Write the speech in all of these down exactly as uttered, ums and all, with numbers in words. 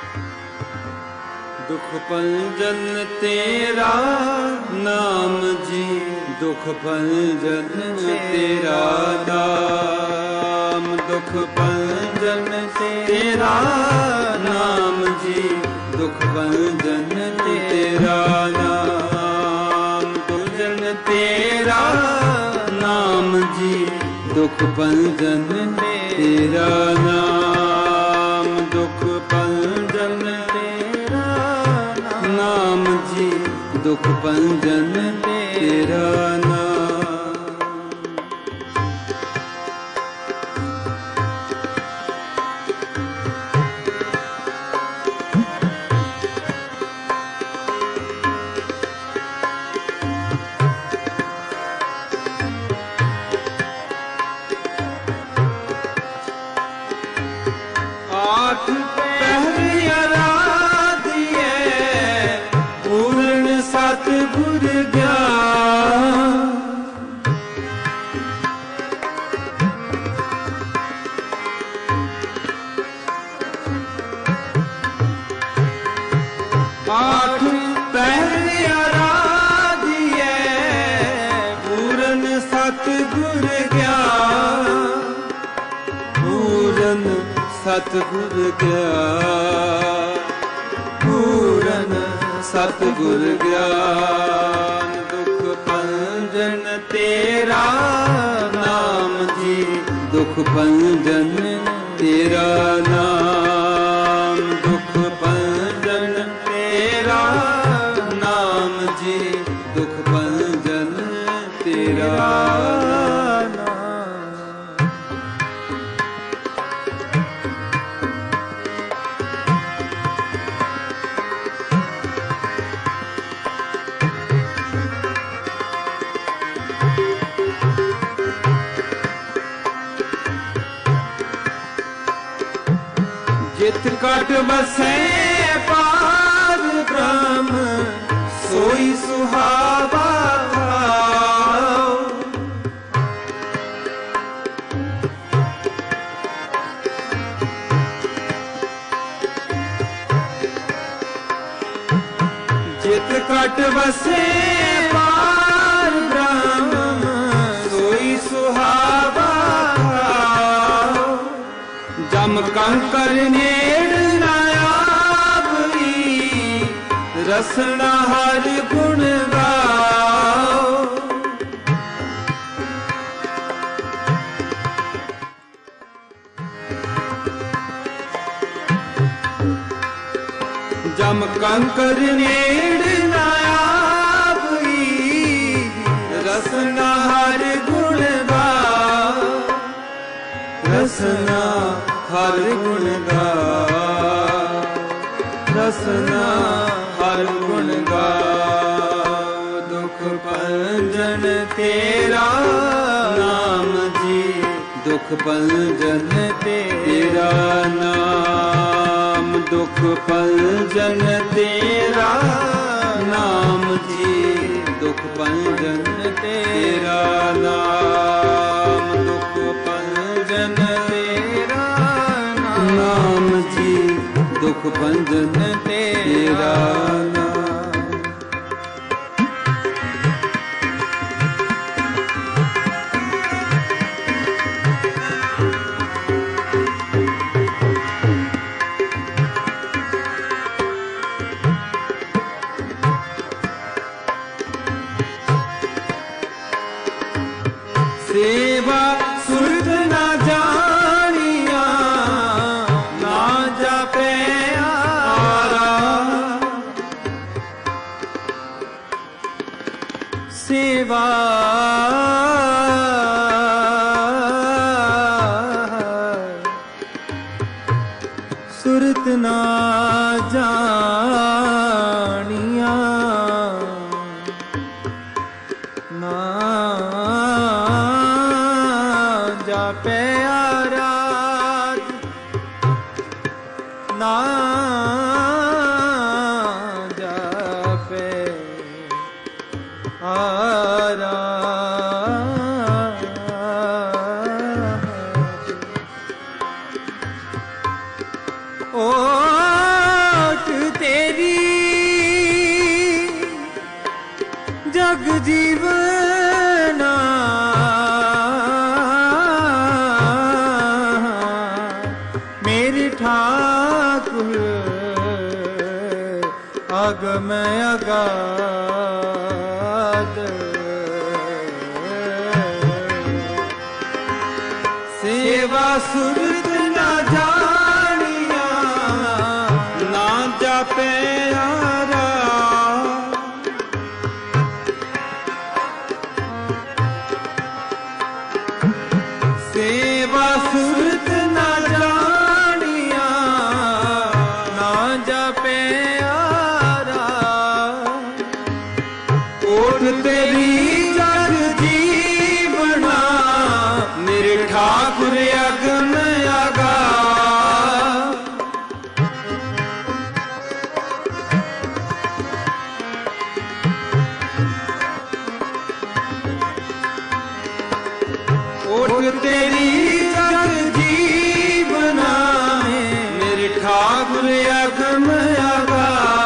दुख भंजन तेरा नाम जी, दुख भंजन तेरा नाम, दुख भंजन तेरा नाम जी, दुख भंजन तेरा नाम, भंजन तेरा नाम जी, दुख भंजन तेरा नाम, दुख भंजन तेरा नाम जी, दुख भंजन तेरा नाम। आठ पहर आराधिए पूर्ण सतगुर ज्ञान, आठ पहर आराधिए पूर्ण सतगुर ज्ञान, पूर्ण सतगुर ज्ञान, पूरन सतगुर ज्ञान, दुख भंजन तेरा नाम जी, दुख भंजन तेरा नाम, दुख भंजन तेरा नाम जी, दुख भंजन तेरा नाम। जित कट बसे पार ब्रह्म, सोई सुहावा भाव, जित कट बसे पार ब्रह्म, सोई सुहावा भाव, जम कंकर नेड़ न आवई, रसना हर गुण गाओ, जम कंकर नेड़ न आवई, रसना हर गुण गाओ, रसना हर गुण गाओ, रसना हर गुण गाओ, दुख भंजन तेरा नाम जी, दुख भंजन तेरा नाम, दुख भंजन तेरा नाम जी, दुख भंजन तेरा नाम, दुख भंजन तेरा नाम जी, दुख भंजन तेरा नाम। सेवा सुरत ना जानिया, ना जापे आरा, सेवा सुरत ना जानिया, ना जापे आराध, ना जापे आराध, ओ मेरे ठाकुर अगम अगाध सेवा सुरत न जानिया ना जापे आरा सेवा सुरत न जानिया ना जापे आरा कोट तेरी जग जीवना मेरे ठाकुर अगम अगा कोट तेरी जग जीवना मेरे ठाकुर अगम अगा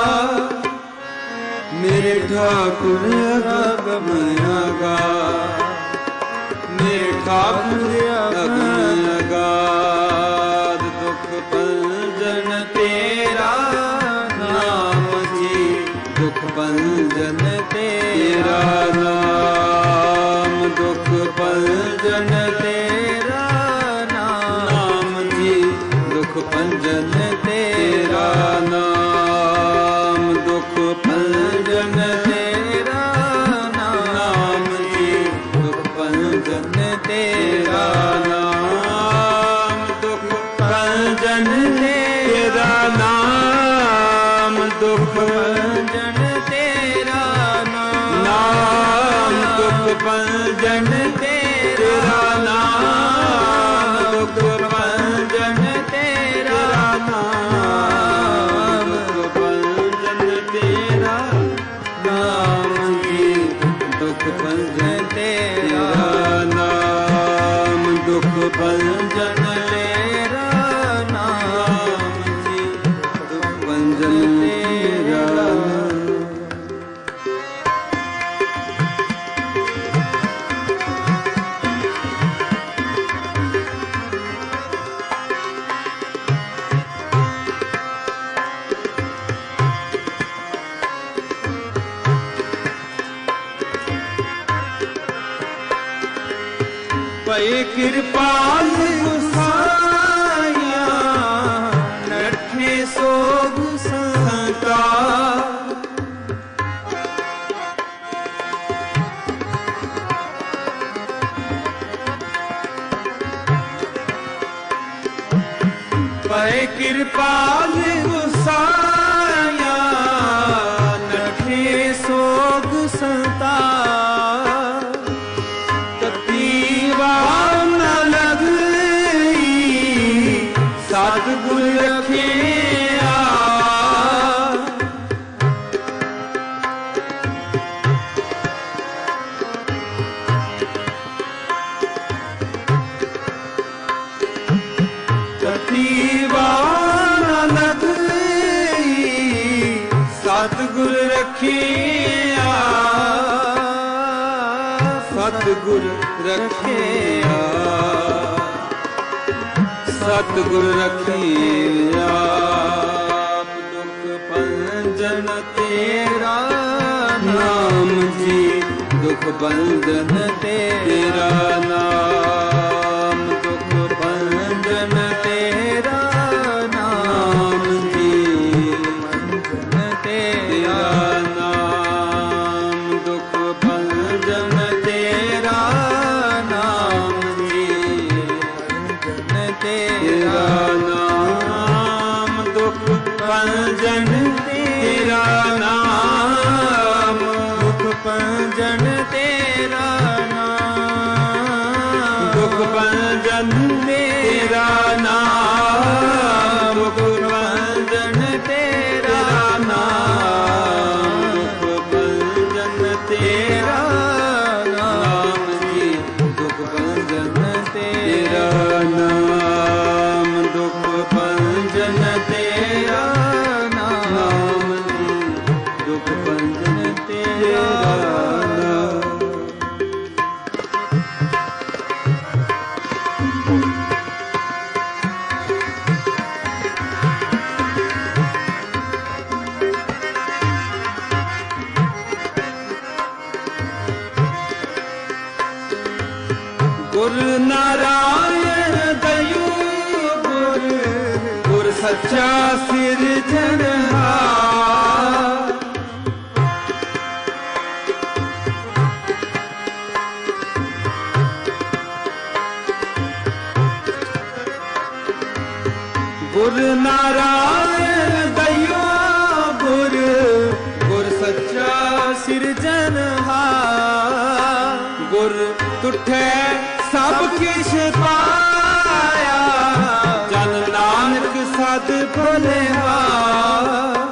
मेरे ठाकुर अगम अगा मेरे ठाकुर अगम अगाध दुख भंजन तेरा नाम जी दुख भंजन तेरा नाम दुख भंजन तेरा नाम जी दुख भंजन तेरा नाम दुख भंजन तेरा नाम जी दुख भंजन तेरा नाम दुख भंजन तेरा नाम दुख भंजन तेरा नाम दुख भंजन तेरा नाम दुख भंजन तेरा नाम दुख भंजन तेरा नाम जी दुख भंजन तेरा नाम दुख भंजन तेरा नाम जी दुख भंजन तेरा पए कृपाल गुसाया नठे सोग संता पए कृपाल गुसाया नठे सोग संता सतगुर रखे सतगुर रखे सतगुर रखे सतगुर रखिया दुख भंजन तेरा नाम जी दुख भंजन तेरा नाम दुख भंजन तेरा नाम जी भंजन तेरा नाम दुख भंजन तेरा नाम जी भंजन तेरा नाम दुख भंजन तेरा नाम दुख भंजन तेरा नाम नारायण दयू गुर गुर सच्चा सिरजनहार। गुर नारायण दयू गुर गुर सच्चा सिरजनहार। गुर तुठे सब किश पाया जन नानक सद बलिहार।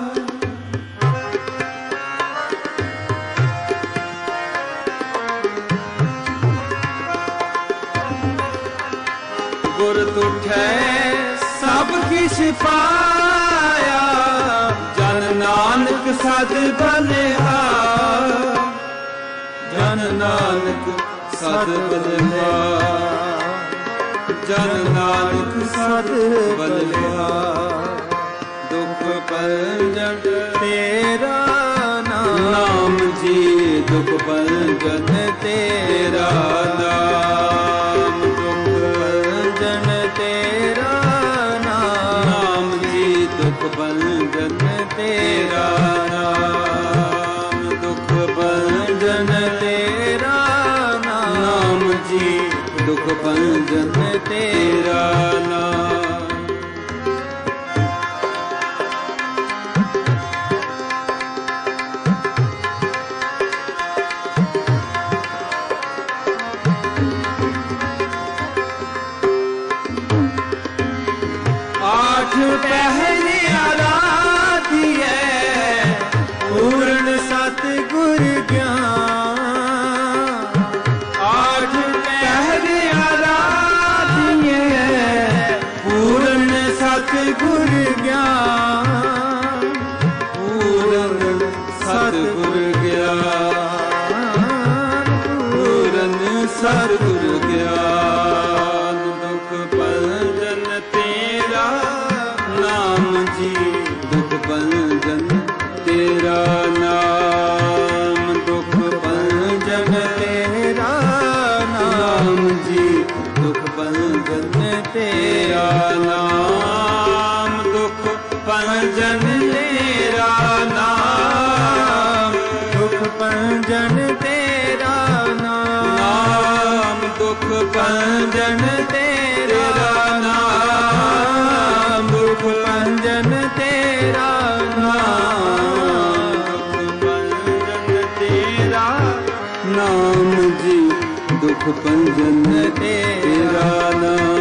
गुर तुठे सब किश पाया जन नानक सद बलिहार। जन नानक सद बलिहार। जन नानक सद बलिहार। दुख भंजन तेरा नाम जी दुख भंजन तेरा नाम। दुख भंजन तेरा नाम जी दुख भंजन तेरा नाम। दुख भंजन तेरा नाम जी दुख भंजन तेरा नाम। आठ पहरे आराधिए पूर्ण सतगुर ज्ञान। आठ पहरे आराधिए पूर्ण सतगुर ज्ञान। पूर्ण सतगुर ज्ञान। पूर्ण सतगुर ज्ञान। दुख भंजन तेरा नाम जी दुख भंजन तेरा नाम। दुख भंजन तेरा नाम जी दुख भंजन तेरा नाम। दुख भंजन तेरा नाम। दुख भंजन तेरा नाम। दुख भंजन तेरा नाम। दुख भंजन तेरा नाम। दुख भंजन तेरा नाम जी दुख भंजन तेरा नाम।